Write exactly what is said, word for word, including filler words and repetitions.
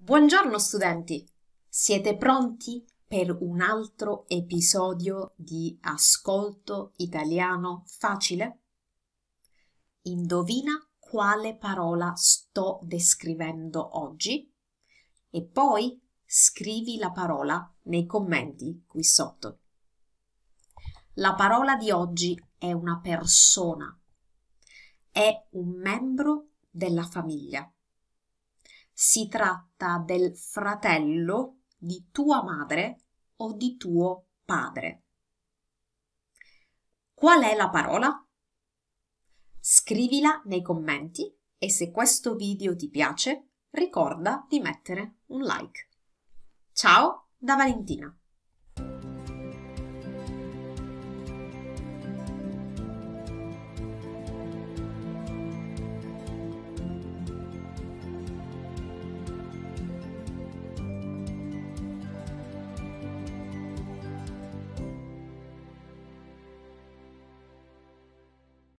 Buongiorno studenti! Siete pronti per un altro episodio di Ascolto Italiano Facile? Indovina quale parola sto descrivendo oggi e poi scrivi la parola nei commenti qui sotto. La parola di oggi è una persona, è un membro della famiglia. Si tratta del fratello di tua madre o di tuo padre. Qual è la parola? Scrivila nei commenti e se questo video ti piace, ricorda di mettere un like. Ciao da Valentina!